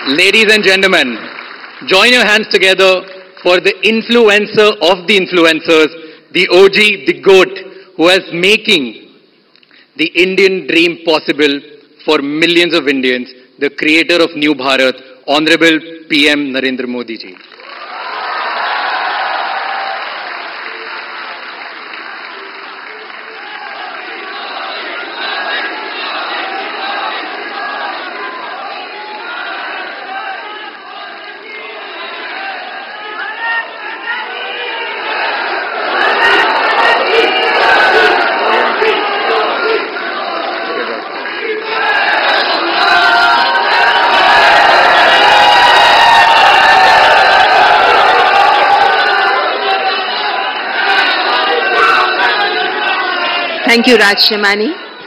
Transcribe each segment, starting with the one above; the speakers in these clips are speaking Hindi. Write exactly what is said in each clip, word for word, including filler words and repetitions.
Ladies and gentlemen, join your hands together for the influencer of the influencers, the O G, the GOAT, who is making the Indian dream possible for millions of Indians, the creator of New Bharat, Honorable P M Narendra Modi ji. Thank you, Raj Shamani.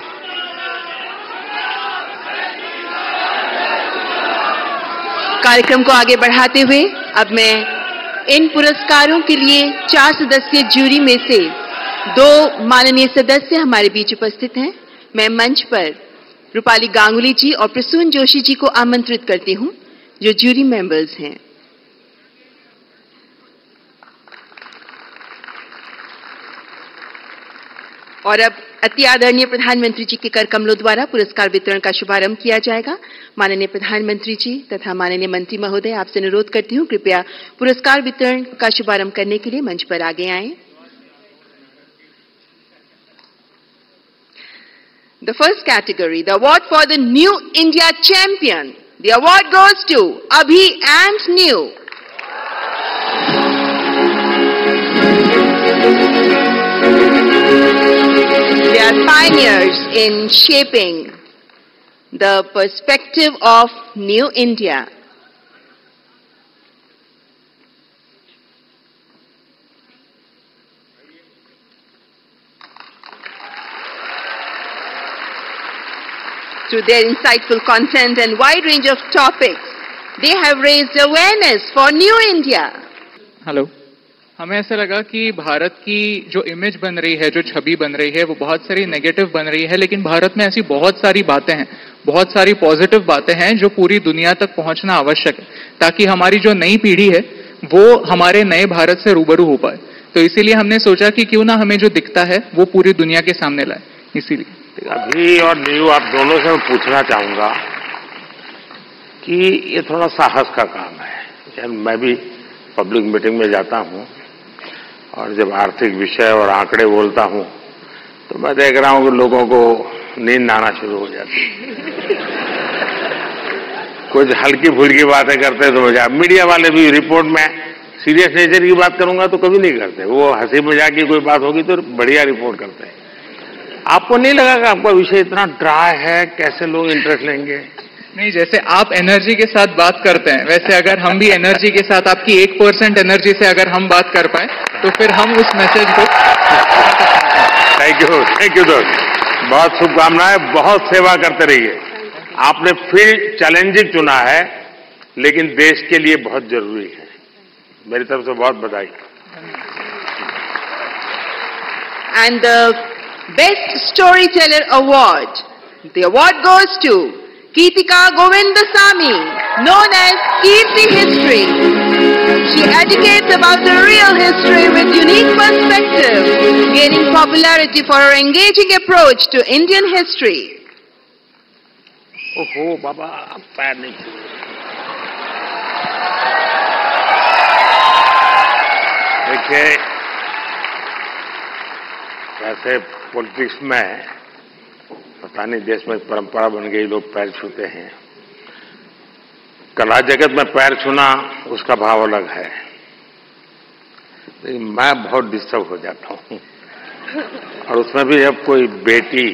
कार्यक्रम को आगे बढ़ाते हुए अब मैं इन पुरस्कारों के लिए चार सदस्यीय जूरी में से दो माननीय सदस्य हमारे बीच उपस्थित हैं। मैं मंच पर रूपाली गांगुली जी और प्रसून जोशी जी को आमंत्रित करती हूं, जो जूरी मेंबर्स हैं। और अब अति आदरणीय प्रधानमंत्री जी के कर कमलों द्वारा पुरस्कार वितरण का शुभारंभ किया जाएगा। माननीय प्रधानमंत्री जी तथा माननीय मंत्री महोदय, आपसे अनुरोध करती हूं कृपया पुरस्कार वितरण का शुभारंभ करने के लिए मंच पर आगे आएं। The first category, the award for the New India Champion. The award goes to Abhi and New. They are pioneers in shaping the perspective of New India. Through their insightful content and wide range of topics, they have raised awareness for New India. Hello. हमें ऐसा लगा कि भारत की जो इमेज बन रही है, जो छवि बन रही है, वो बहुत सारी नेगेटिव बन रही है, लेकिन भारत में ऐसी बहुत सारी बातें हैं, बहुत सारी पॉजिटिव बातें हैं जो पूरी दुनिया तक पहुंचना आवश्यक है, ताकि हमारी जो नई पीढ़ी है वो हमारे नए भारत से रूबरू हो पाए। तो इसीलिए हमने सोचा कि क्यों ना हमें जो दिखता है वो पूरी दुनिया के सामने लाए। इसीलिए अभी और न्यू आप दोनों से मैं पूछना चाहूंगा कि ये थोड़ा साहस का काम है। मैं भी पब्लिक मीटिंग में जाता हूं और जब आर्थिक विषय और आंकड़े बोलता हूं तो मैं देख रहा हूं कि लोगों को नींद आना शुरू हो जाती है। कुछ हल्की फुल्की बातें करते तो मजा। मीडिया वाले भी रिपोर्ट में सीरियस नेचर की बात करूंगा तो कभी नहीं करते, वो हंसी मजाक की कोई बात होगी तो बढ़िया रिपोर्ट करते हैं। आपको नहीं लगा कि आपका विषय इतना ड्राई है, कैसे लोग इंटरेस्ट लेंगे? नहीं, जैसे आप एनर्जी के साथ बात करते हैं वैसे अगर हम भी एनर्जी के साथ, आपकी एक परसेंट एनर्जी से अगर हम बात कर पाए तो फिर हम उस मैसेज को। थैंक यू, थैंक यू दोस्त, बहुत शुभकामनाएं, बहुत सेवा करते रहिए। आपने फील्ड चैलेंजिंग चुना है लेकिन देश के लिए बहुत जरूरी है। मेरी तरफ से बहुत बधाई। And the best story teller award, the award goes to Geetika Govindasamy, known as Kirti History. She educates about the real history with unique perspective, gaining popularity for her engaging approach to Indian history. ओहो बाबा, पैर नहीं छू। देखिए, वैसे पॉलिटिक्स में पता नहीं देश में परंपरा बन गई, लोग पैर छूते हैं। कला जगत में पैर छूना उसका भाव अलग है, लेकिन मैं बहुत डिस्टर्ब हो जाता हूं। और उसमें भी जब कोई बेटी।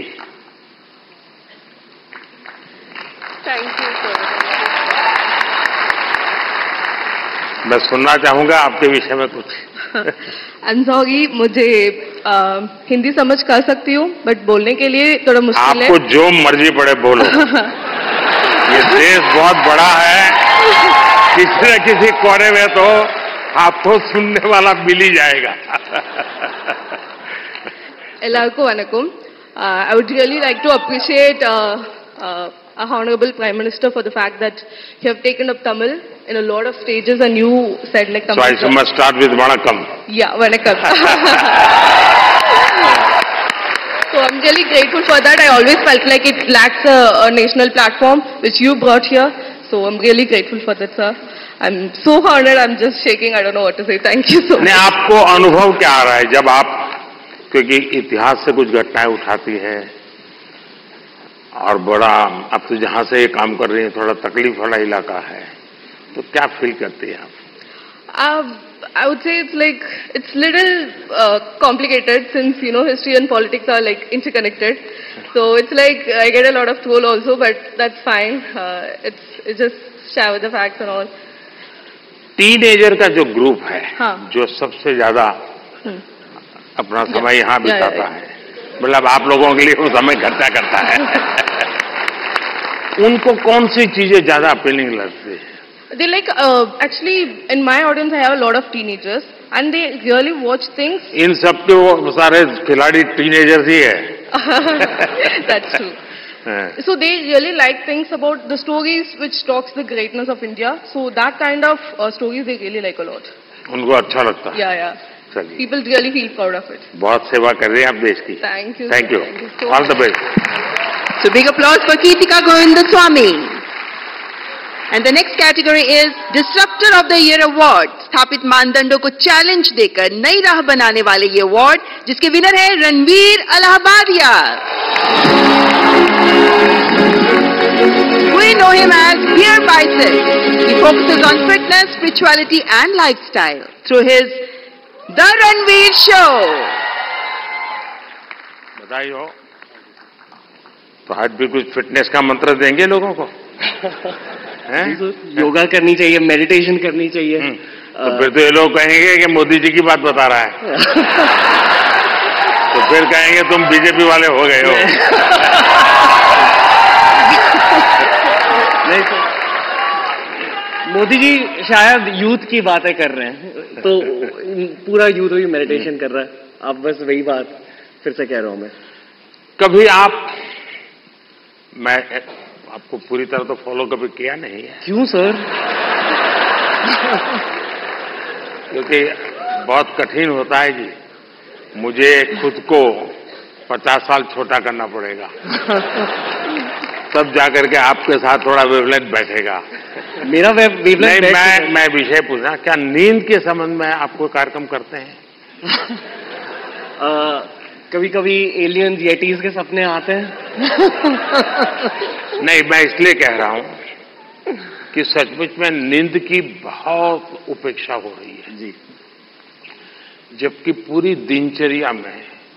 Thank you sir. मैं सुनना चाहूंगा आपके विषय में कुछ। आई एम सॉरी, मुझे आ, हिंदी समझ कर सकती हूँ बट बोलने के लिए थोड़ा मुश्किल है। आपको जो मर्जी पड़े बोलो। ये देश बहुत बड़ा है, किसी न किसी कोने में तो आपको सुनने वाला मिल ही जाएगा। Ellarku vanakkam. I would really like to appreciate uh, uh, our Honorable Prime Minister for the fact that you have taken up Tamil in a lot of stages and you said like Tamil. So I must start with Vanakkam. Yeah, Vanakkam. So I'm really grateful for that. I always felt like it lacks a, a national platform which you brought here. So I'm really grateful for that, sir. I'm so honored. I'm just shaking. I don't know what to say. Thank you so much. नहीं, आपको अनुभव क्या आ रहा है जब आप, क्योंकि इतिहास से कुछ घटनाएं उठाती हैं और बड़ा, अब तो जहां से ये काम कर रही है थोड़ा तकलीफ वाला इलाका है, तो क्या फील करती है आप? Uh, I would say it's like, it's little uh, complicated since, you know, history and politics are like interconnected. So it's like, I get a lot of troll also, but that's fine. Uh, it's, it's just share with the facts and all. Teenager का जो ग्रुप है, हाँ. जो सबसे ज्यादा अपना समय यहाँ बिताता है, मतलब आप लोगों के लिए वो समय खर्चा करता है, उनको कौन सी चीजें ज्यादा अपीलिंग लगती है? They like, uh, actually, in my audience, I have a lot of teenagers, and they really watch things. इन सब के वो सारे खिलाड़ी टीनेजर्स ही है. That's true. So they really like things about the stories which talks the greatness of India. So that kind of uh, stories they really like a lot. उनको अच्छा लगता है. Yeah, yeah. चलिए. People really feel proud of it. बहुत सेवा कर रहे हैं आप देश की. Thank you. Thank you. Thank you so All the best. So big applause for Keetika Govindaswamy. And the next category is Disruptor of the Year Award. स्थापित मानदंडों को चैलेंज देकर नई राह बनाने वाले ये अवार्ड, जिसके विनर है Ranveer Allahbadia. We know him as Beer Bicep. He focuses on fitness, spirituality and lifestyle through his The Ranveer Show. बधाई हो. तो आज भी कुछ फिटनेस का मंत्र देंगे लोगों को? योगा करनी चाहिए, मेडिटेशन करनी चाहिए. तो फिर तो ये लोग कहेंगे कि मोदी जी की बात बता रहा है. तो फिर कहेंगे तुम बीजेपी वाले हो गए हो. नहीं तो मोदी जी शायद यूथ की बातें कर रहे हैं, तो पूरा यूथ भी मेडिटेशन कर रहा है. आप बस वही बात फिर से कह रहा हूं मैं. कभी आप, मैं आपको पूरी तरह तो फॉलो कभी किया नहीं है. क्यों सर? क्योंकि बहुत कठिन होता है जी. मुझे खुद को पचास साल छोटा करना पड़ेगा, तब जाकर के आपके साथ थोड़ा वेवलेंथ बैठेगा. मेरा वेवलेंथ नहीं, मैं मैं विषय पूछना, क्या नींद के संबंध में आपको कार्यक्रम करते हैं? कभी कभी एलियंस येटीज के सपने आते हैं. नहीं, मैं इसलिए कह रहा हूं कि सचमुच में नींद की बहुत उपेक्षा हो रही है जी. जबकि पूरी दिनचर्या में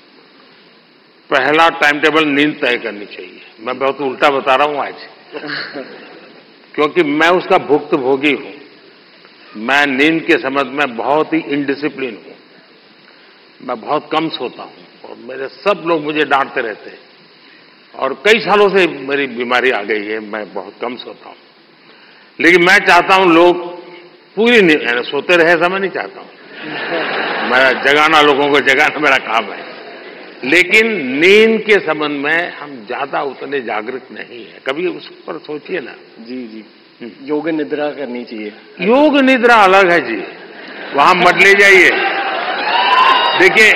पहला टाइम टेबल नींद तय करनी चाहिए. मैं बहुत उल्टा बता रहा हूं आज, क्योंकि मैं उसका भुक्तभोगी हूं. मैं नींद के संबंध में बहुत ही इनडिसिप्लिन हूं. मैं बहुत कम सोता हूं और मेरे सब लोग मुझे डांटते रहते हैं. और कई सालों से मेरी बीमारी आ गई है, मैं बहुत कम सोता हूं. लेकिन मैं चाहता हूं लोग पूरी नींद सोते रहे, ऐसा मैं नहीं चाहता हूं. मैं जगाना, लोगों को जगाना मेरा काम है. लेकिन नींद के संबंध में हम ज्यादा उतने जागरूक नहीं है. कभी उस पर सोचिए ना. जी जी. योग निद्रा करनी चाहिए. योग निद्रा अलग है जी, वहां मत ले जाइए. देखिए,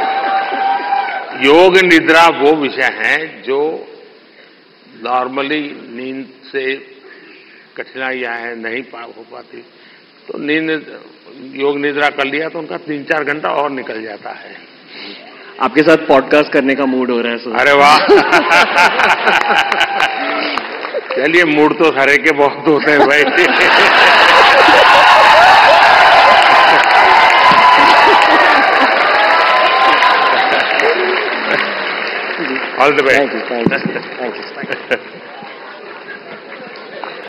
योग निद्रा वो विषय है जो नॉर्मली नींद से कठिनाइयां हैं, नहीं हो पाती. तो नींद, योग निद्रा कर लिया तो उनका तीन चार घंटा और निकल जाता है. आपके साथ पॉडकास्ट करने का मूड हो रहा है सर. अरे वाह. चलिए, मूड तो हरे के बहुत होते हैं भाई. All the best. Thank you. Thank you. Thank you.